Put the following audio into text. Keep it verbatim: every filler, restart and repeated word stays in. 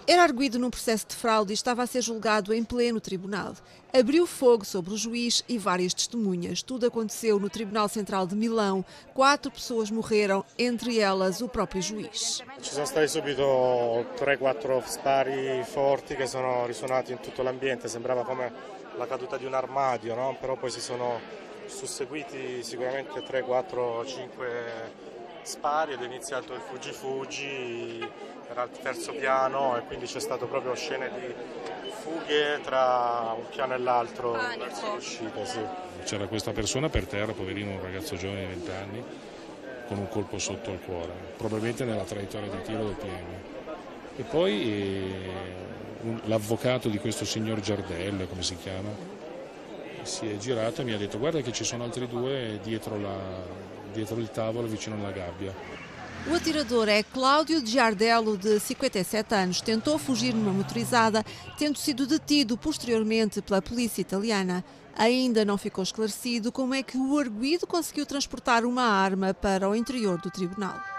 Era arguido num processo de fraude e estava a ser julgado em pleno tribunal. Abriu fogo sobre o juiz e várias testemunhas. Tudo aconteceu no Tribunal Central de Milão. Quatro pessoas morreram, entre elas o próprio juiz. Ci sono stati subito tre quattro spari forti che sono risuonati in tutto l'ambiente, sembrava come la caduta di un armadio, no? Però poi si sono susseguiti sicuramente tre quattro cinque spari ed è iniziato il fuggi-fuggi, era al terzo piano e quindi c'è stato proprio scene di fughe tra un piano e l'altro verso l'uscita. Sì. C'era questa persona per terra, poverino, un ragazzo giovane di venti anni, con un colpo sotto il cuore, probabilmente nella traiettoria di tiro del P M. E poi eh, l'avvocato di questo signor Giardello, come si chiama, si è girato e mi ha detto: guarda che ci sono altri due dietro, la, dietro il tavolo vicino alla gabbia. O atirador é Cláudio Giardello, de cinquenta e sete anos. Tentou fugir numa motorizada, tendo sido detido posteriormente pela polícia italiana. Ainda não ficou esclarecido como é que o arguido conseguiu transportar uma arma para o interior do tribunal.